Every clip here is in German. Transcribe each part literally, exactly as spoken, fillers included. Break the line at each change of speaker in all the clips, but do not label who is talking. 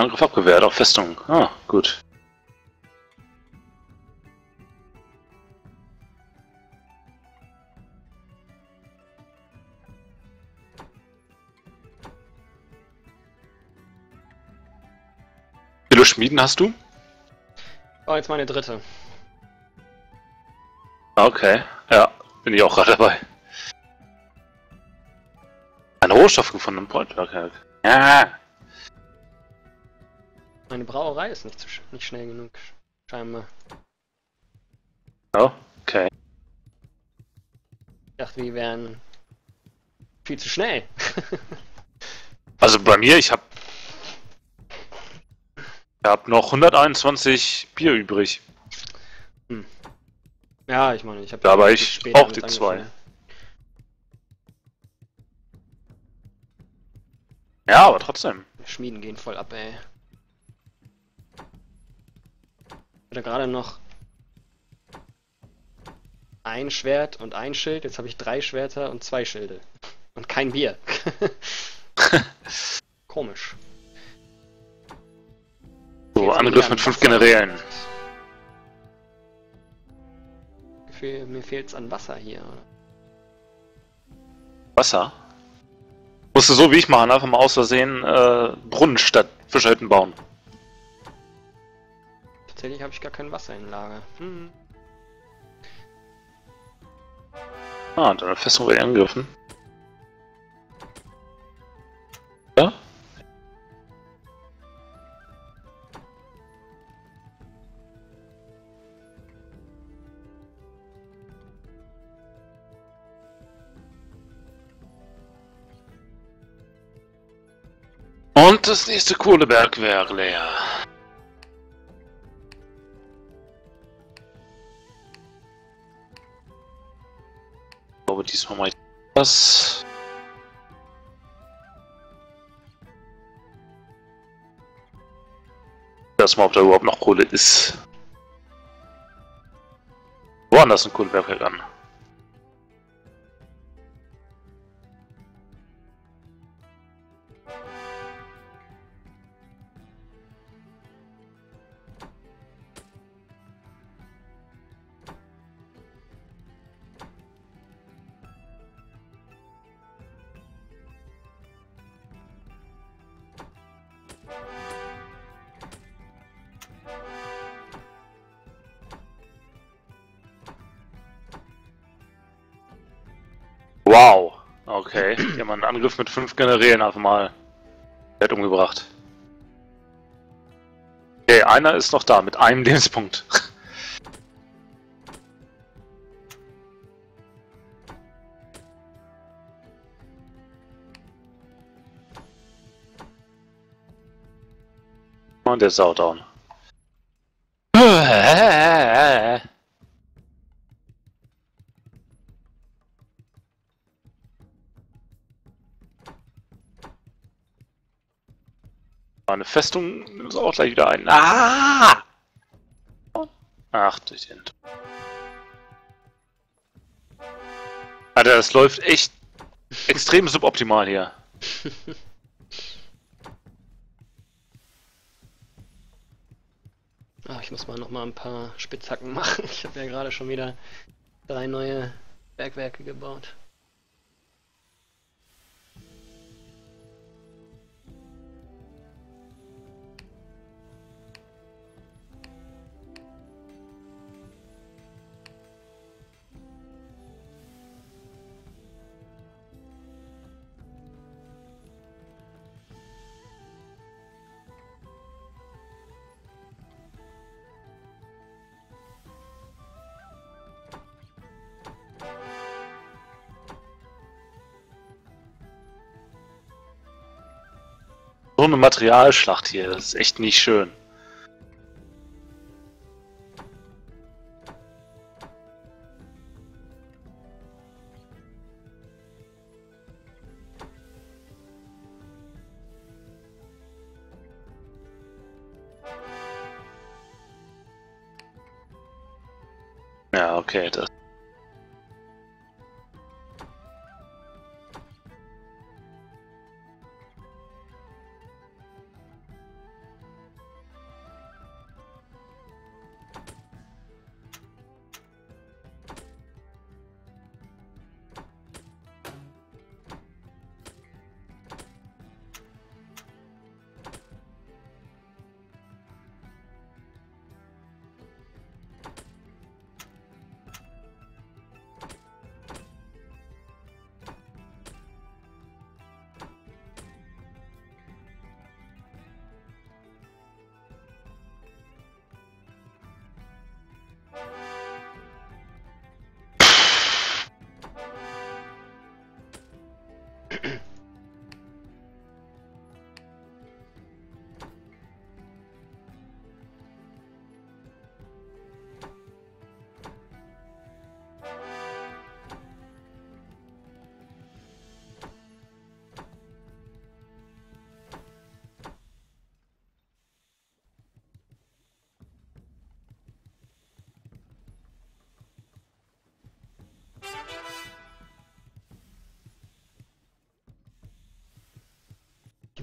Angriff abgewehrt auf Festung. Ah, gut. Wie viele Schmieden hast du?
Oh, jetzt meine dritte.
Okay, ja, bin ich auch gerade dabei. Ein Rohstoff gefunden im Goldwerk. Ja.
Meine Brauerei ist nicht, zu sch nicht schnell genug, scheinbar.
Oh, okay.
Ich dachte, wir wären viel zu schnell.
Also bei mir, ich habe ich hab noch hunderteinundzwanzig Bier übrig.
Hm. Ja, ich meine, ich habe
Da
ja
war
viel
ich
später
auch
mit
die zwei.
angefangen.
Ja, aber trotzdem.
Die Schmieden gehen voll ab, ey. Ich hatte gerade noch ein Schwert und ein Schild, jetzt habe ich drei Schwerter und zwei Schilde. Und kein Bier. Komisch.
So,
Jetzt
Angriff
wieder
mit
an
fünf
Wasser.
Generälen.
Gefühl, mir fehlt's an Wasser hier. Oder?
Wasser? Musst du so wie ich machen, einfach mal aus Versehen äh, Brunnen statt Fischhütten bauen.
Tatsächlich habe ich gar kein Wasser im Lager. Hm.
Ah, deine Festung wird angegriffen. Ja? Und das nächste Kohlebergwerk leer. Ich glaube, diesmal mache ich das. Das mal, ob da überhaupt noch Kohle ist. Woanders ein Kohlebergwerk an. Wow, okay. Die haben einen Angriff mit fünf Generälen einfach mal komplett umgebracht. Okay, einer ist noch da mit einem Lebenspunkt. Und der ist auch down. Eine Festung ist auch gleich wieder ein. Ah! Ach, durch den. Alter, das läuft echt extrem suboptimal hier.
Ah, ich muss mal noch mal ein paar Spitzhacken machen. Ich habe ja gerade schon wieder drei neue Bergwerke gebaut.
So eine Materialschlacht hier, das ist echt nicht schön. Ja, okay, das.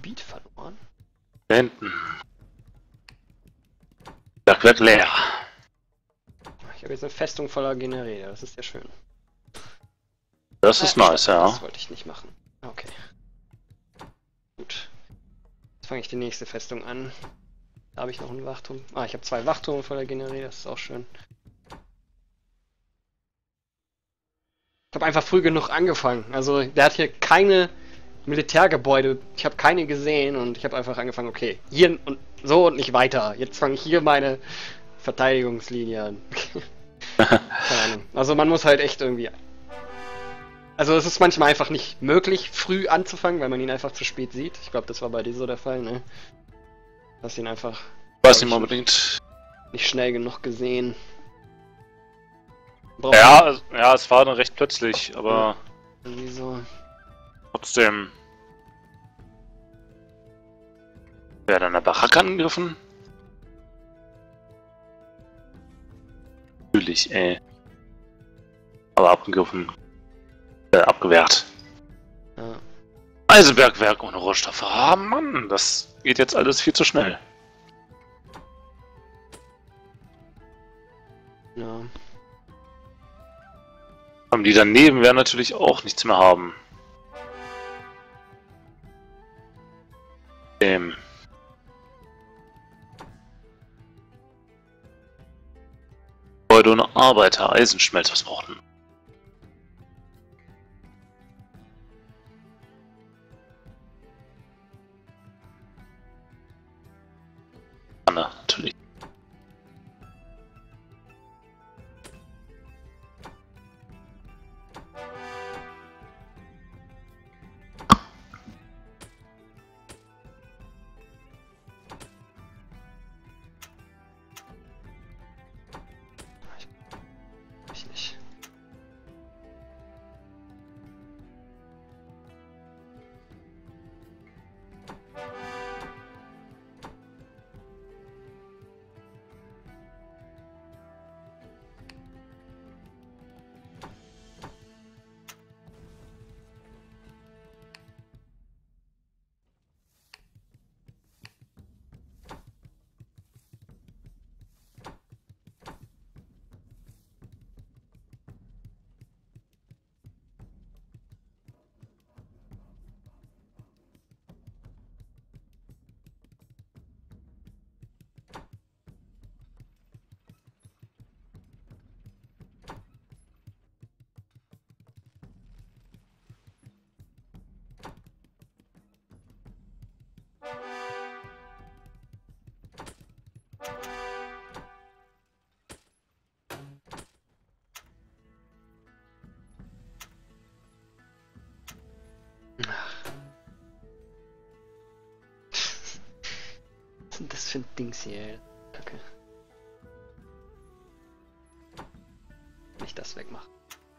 Gebiet verloren?
Da hinten. Bergwerk leer.
Ich habe jetzt eine Festung voller Generäle, das ist ja schön.
Das ist
äh,
nice, ja.
Das wollte ich nicht machen. Okay. Gut. Jetzt fange ich die nächste Festung an. Da habe ich noch einen Wachturm. Ah, ich habe zwei Wachturme voller Generäle, das ist auch schön. Ich habe einfach früh genug angefangen. Also, der hat hier keine Militärgebäude. Ich habe keine gesehen und ich habe einfach angefangen, okay, hier und so und nicht weiter. Jetzt fange ich hier meine Verteidigungslinie an. Keine Ahnung. Also man muss halt echt irgendwie... Also es ist manchmal einfach nicht möglich, früh anzufangen, weil man ihn einfach zu spät sieht. Ich glaube, das war bei dir so der Fall, ne? Hast ihn einfach...
Weiß nicht unbedingt.
Nicht schnell genug gesehen.
Braucht ja, es, ja, es war dann recht plötzlich, aber...
Ja, irgendwie so...
Trotzdem... Wer hat an der Baracke angegriffen? Natürlich, ey. Aber abgegriffen. Äh, abgewehrt.
Ja.
Eisenbergwerk ohne Rohstoffe. Ah, Mann, das geht jetzt alles viel zu schnell.
Ja.
Aber die daneben werden natürlich auch nichts mehr haben. Ähm. Gebäude und Arbeiter, Eisenschmelz, was brauchten? Anna, natürlich.
Ich nicht. Was sind das für ein Dings hier, ey? Kacke. Nicht das wegmachen.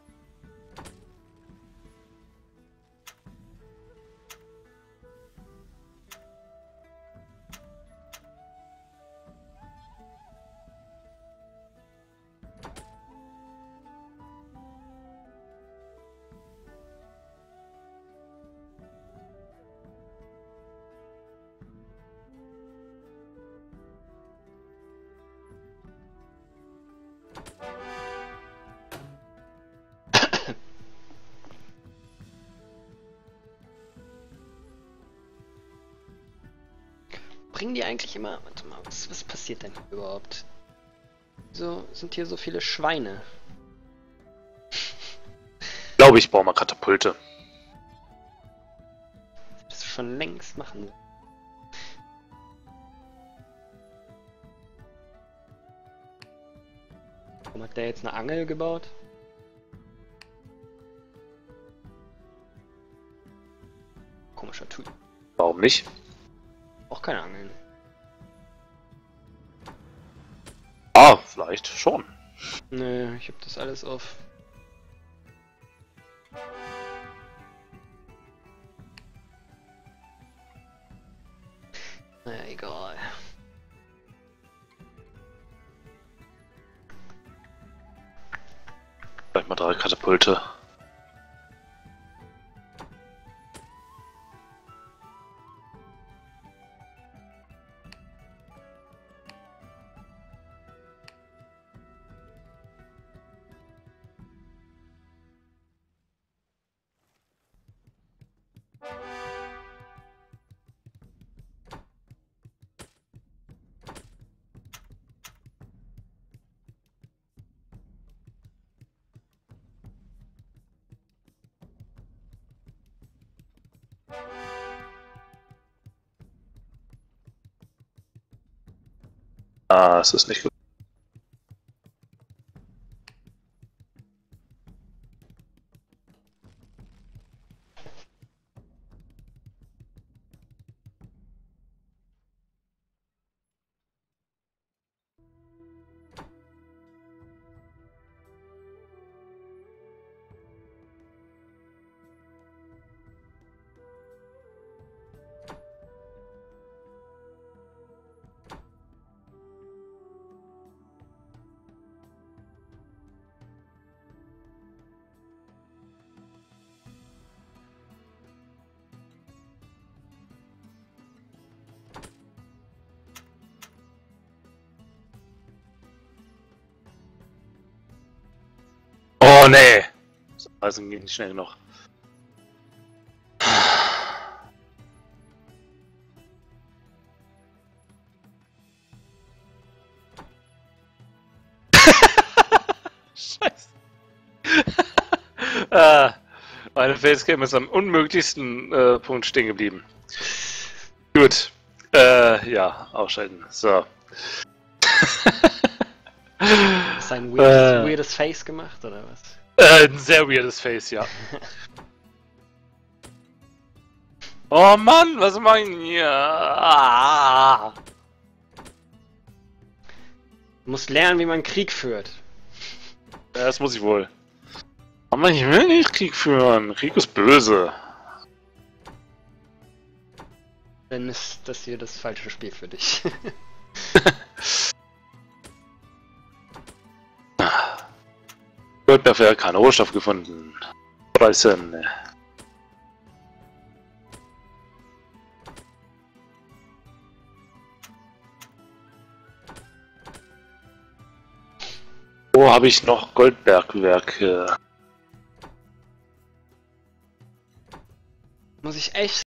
Bringen die eigentlich immer... Warte mal, was, was passiert denn überhaupt? So sind hier so viele Schweine.
Ich glaube, ich baue mal Katapulte.
Das schon längst machen. Warum hat der jetzt eine Angel gebaut? Komischer Typ.
Warum nicht?
Auch keine Angeln.
Ah, vielleicht schon.
Nö, ich hab das alles auf. Naja, egal.
Vielleicht mal drei Katapulte. Ah, es ist nicht gut. Oh nee! Das Eisen geht nicht schnell genug. Scheiße. ah, meine Facecam ist am unmöglichsten äh, Punkt stehen geblieben. Gut. Äh, ja, ausschalten. So.
Hast du ein weirdes, äh, weirdes Face gemacht, oder was?
Äh, ein sehr weirdes Face, ja. Oh Mann, was mach ich denn hier? Ah.
Du musst lernen, wie man Krieg führt.
Ja, das muss ich wohl. Aber ich will nicht Krieg führen. Krieg ist böse.
Dann ist das hier das falsche Spiel für dich.
Goldberg hat keinen Rohstoff gefunden. Reißen. Wo habe ich noch Goldbergwerke?
Muss ich echt